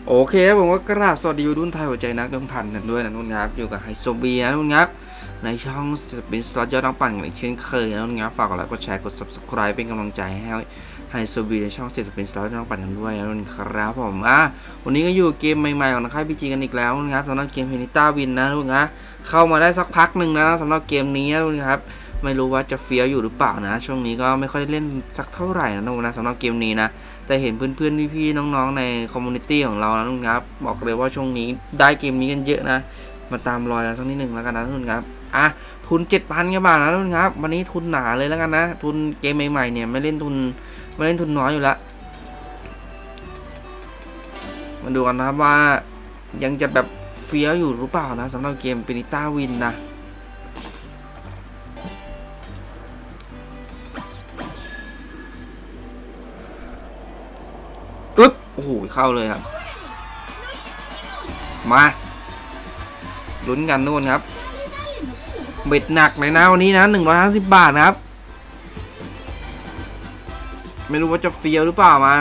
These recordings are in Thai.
โอเคครับผมก็กราบสวัสดีวัยรุ่นไทยหัวใจนักเดิมพันกันด้วยนะนุ่นครับอยู่กับไฮโซเบียนะนุ่นครับในช่องสปินสล็อตยอดนักปั่นอย่างเช่นเคยนะนุ่นครับฝากกดไลค์กดแชร์กด subscribe เป็นกำลังใจให้ไฮโซเบียในช่องสปินสล็อตยอดนักปั่นกันด้วยนะนุ่นครับผมวันนี้ก็อยู่เกมใหม่ๆของค่ายพีจีกันอีกแล้วนะครับสำหรับเกมเพนิต้าวินนะนุ่นครับเข้ามาได้สักพักหนึ่งนะสำหรับเกมนี้นุ่นครับไม่รู้ว่าจะเฟี้ยวอยู่หรือเปล่านะช่วงนี้ก็ไม่ค่อยได้เล่นสักเท่าไหร่นะนุ่นนะสำหรับเกมนี้นะแต่เห็นเพื่อนๆพี่ๆน้องๆในคอมมูนิตี้ของเรานะนุ่นครับบอกเลยว่าช่วงนี้ได้เกมนี้กันเยอะนะมาตามรอยกันสักนิดหนึ่งแล้วกันนะนุ่นครับทุน 7,000 กว่าบาทนะนุ่นครับวันนี้ทุนหนาเลยแล้วกันนะทุนเกมใหม่ๆเนี่ยไม่เล่นทุนน้อยอยู่แล้วมาดูกันนะครับว่ายังจะแบบเฟี้ยวอยู่หรือเปล่านะสำหรับเกมปินิต้าวินนะโอ้โหเข้าเลยครับมาลุ้นกันนู่นครับเบ็ดหนักเลยนะวันนี้นะ150 บาทนะครับไม่รู้ว่าจะเฟี้ยวหรือเปล่ามา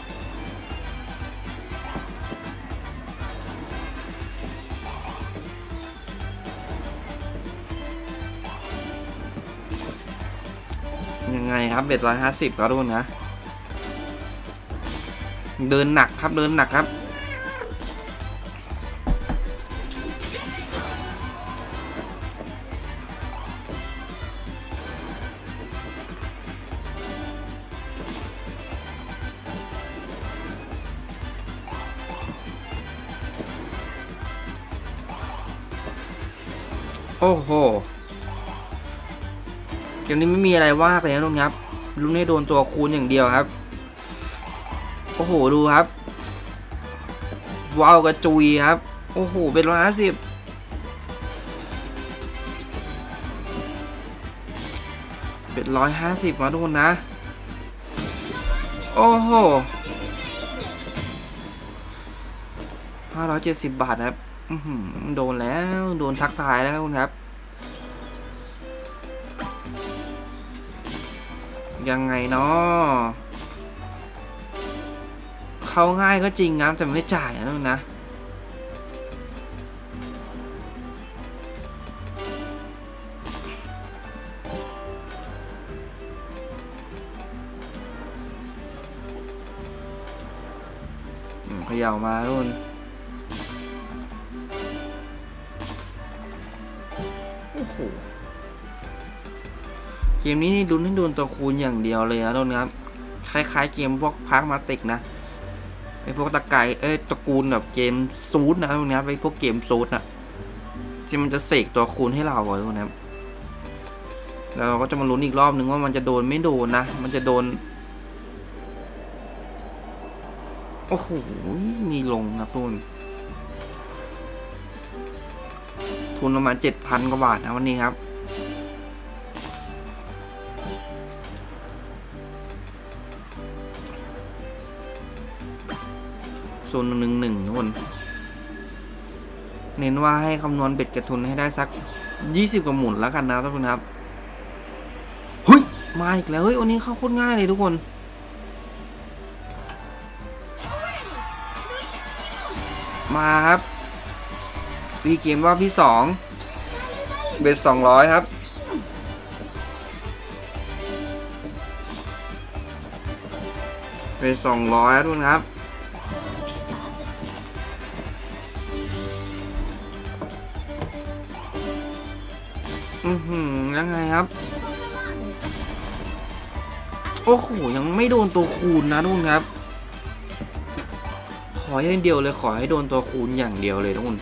ยังไงครับเบ็ด150ก็ทุกคนนะเดินหนักครับเดินหนักครับโอ้โหเกมนี้ไม่มีอะไรว่าไปแล้วนะครับลุ้นให้โดนตัวคูณอย่างเดียวครับโอ้โหดูครับว้าวกระจุยครับโอ้โหเป็น150เป็น150มาทุกคนนะโอ้โห570 บาทครับโดนแล้วโดนทักทายแล้วคุณครับยังไงเนาะเข้าง่ายก็จริงครับแต่ไม่จ่ายนะเขย่ามาทุนโอ้โหเกมนี้นี่ลุ้นให้โดนตัวคูณอย่างเดียวเลยนะทุนครับคล้ายๆเกมพวกพาร์คมาติกนะไอพวกตะไกตระกูลแบบเกมซูดนะทุกคนไอพวกเกมซูดนะที่มันจะเสกตัวคูณให้เราทุกคนครับแล้วเราก็จะมาลุ้นอีกรอบนึงว่ามันจะโดนไม่โดนนะมันจะโดนโอ้โหมีลงครับทุนประมาณ 7,000 กว่าบาทนะวันนี้ครับ011ทุกคนเน้นว่าให้คำนวณเบ็ดกระทุนให้ได้สัก20 กว่าหมุนแล้วกันนะทุกคนครับเฮ้ยมาอีกแล้วเฮ้ยวันนี้เข้าโคตรง่ายเลยทุกคนมาครับฟรีเกมรอบที่2เบ็ด200ครับเบ็ด200ทุกคนครับยังไงครับโอ้โหยังไม่โดนตัวคูณนะทุกคนครับขออย่างเดียวเลยขอให้โดนตัวคูณอย่างเดียวเลยทุกคน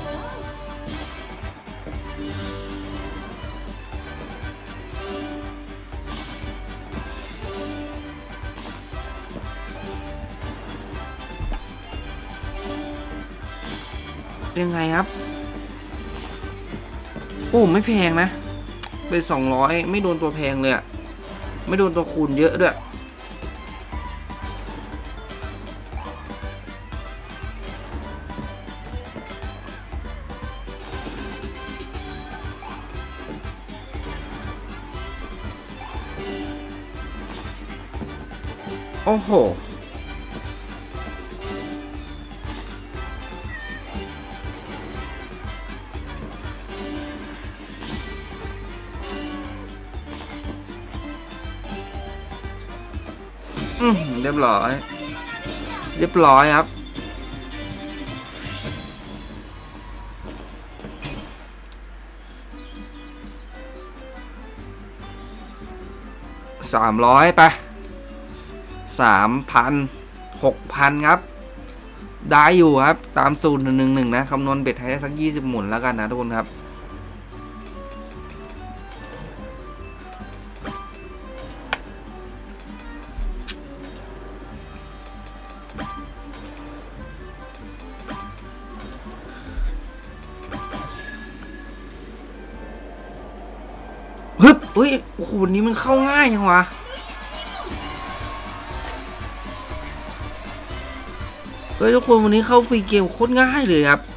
ยังไงครับโอ้ไม่แพงนะเป็น200ไม่โดนตัวแพงเลยอะไม่โดนตัวคูณเยอะด้วยโอ้โหเรียบร้อยเรียบร้อยครับ300ไป3,000 6,000ครับได้อยู่ครับตามสูตร111นะคำนวณเบ็ดให้ได้สัก20หมุนแล้วกันนะทุกคนครับฮึบเฮ้ยโอ้โหวันนี้มันเข้าง่ายจังวะเฮ้ยทุกคนวันนี้เข้าฟรีเกมโคตรง่ายเลยครับ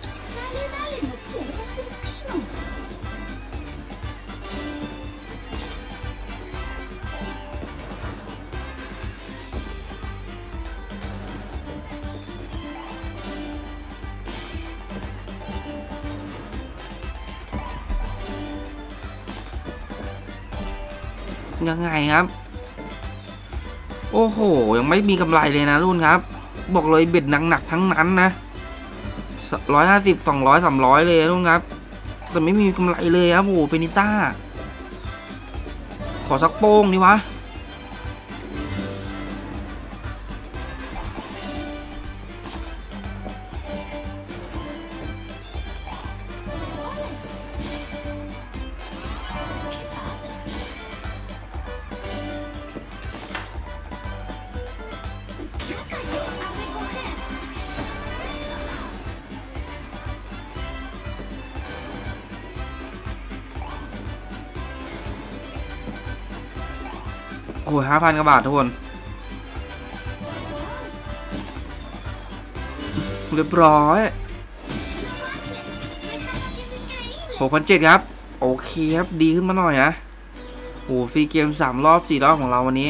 ยังไงครับโอ้โหยังไม่มีกำไรเลยนะรุ่นครับบอกเลยเบ็ดหนักๆทั้งนั้นนะ150 200 300เลยรุ่นครับแต่ไม่มีกำไรเลยครับโอ้โหเปนิต้าขอสักโป้งดิวะโอ้ย5,000 กว่าบาททุกคนเรียบร้อย6,700ครับโอเคครับดีขึ้นมาหน่อยนะโอ้ฟรีเกม3 รอบ 4 รอบของเราวันนี้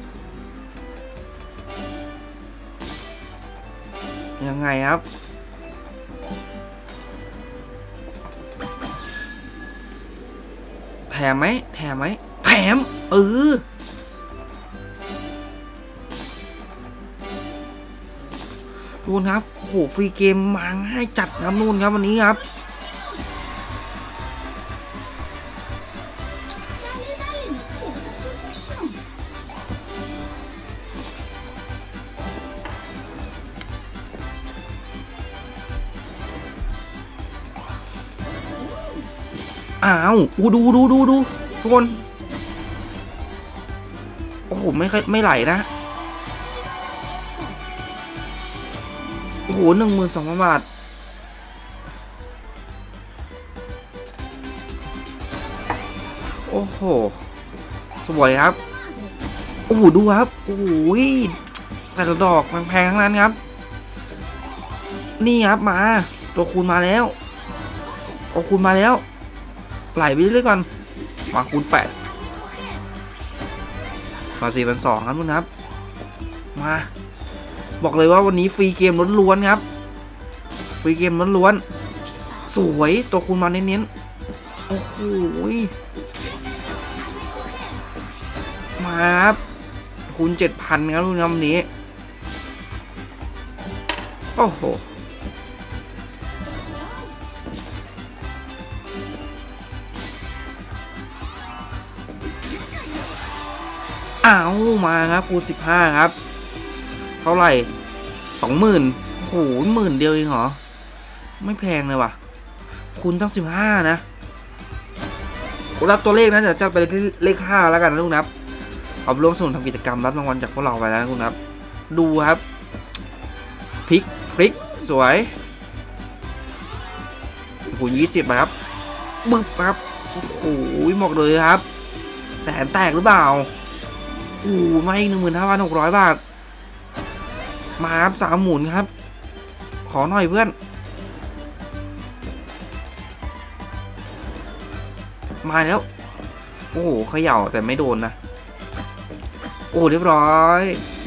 ยังไงครับแถมไหมแถมทุกคนครับโอ้โหฟรีเกมมาง่ายจัดนะนู่นครับวันนี้ครับอ้าวดูทุกคนโอ้โหไม่ไหลนะโอ้โห12,000 บาทโอ้โหสวยครับโอ้โหดูครับโอ้โหแต่ละดอกแพงๆทั้งนั้นครับนี่ครับมาตัวคูณมาแล้วตัวคูณมาแล้วไหลไปเรื่อยๆก่อนมาคูณ8มา4,200ครับทุกคนครับมาบอกเลยว่าวันนี้ฟรีเกมล้วนๆครับฟรีเกมล้วนๆสวยตัวคูณมาเน้นๆโอ้โหมาครับคูณ 7,000 ครับทุกคนวันนี้โอ้โหอ้าวมาครับคูณ 15ครับเท่าไหร่ 20,000โอ้โห10,000 เดียวเองเหรอไม่แพงเลยว่ะคูณตั้ง15นะรับตัวเลขนะจะเป็นเลข5แล้วกันนะทุกคนครับเอาร่วมสนุกทำกิจกรรมรับรางวัลจากพวกเราไปแล้วนะทุกคนครับดูครับพลิกสวยคูณ20ครับบึ๊บครับโอ้โหหมดเลยครับแสนแตกหรือเปล่าโอ้มาอีก 15,600 บาทมาครับ3 หมุนครับขอหน่อยเพื่อนมาแล้วโอ้โหเขย่าแต่ไม่โดนนะโอ้เรียบร้อย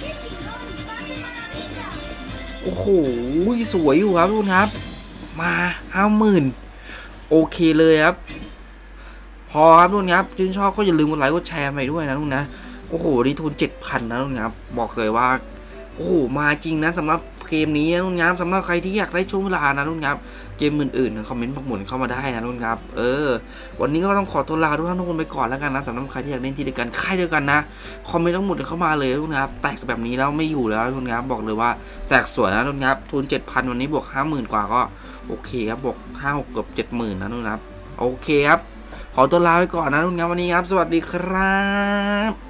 โอ้โหสวยอยู่ครับทุกคนครับมา50,000โอเคเลยครับพอครับทุกคนครับชื่นชอบก็อย่าลืมกดไลค์กดแชร์ไปด้วยนะทุกคนนะโอ้โหดีทุน 7,000 นะทุกคนครับบอกเลยว่าโอ้โหมาจริงนะสำหรับเกมนี้นะทุกคนครับสำหรับใครที่อยากได้ช่วงเวลานะทุกคนครับเกมอื่นๆคอมเมนต์ปักหมุดเข้ามาได้นะทุกคนครับวันนี้ก็ต้องขอตัวลาทุกท่านทุกคนไปก่อนแล้วกันนะสำหรับใครที่อยากเล่นที่เดียวกันค่ายเดียวกันนะคอมเมนต์ทั้งหมดเข้ามาเลยทุกคนครับแตกแบบนี้แล้วไม่อยู่แล้วทุกคนครับบอกเลยว่าแตกสวยนะทุกคนครับทุน 7,000 วันนี้บวก 50,000 กว่าก็โอเคครับบวก5-6เกือบ 70,000 นะทุกคนครับโอเคครับขอตัวลาไปก่อนนะทุกคนครับวันนี้ครับสวัสดีครับ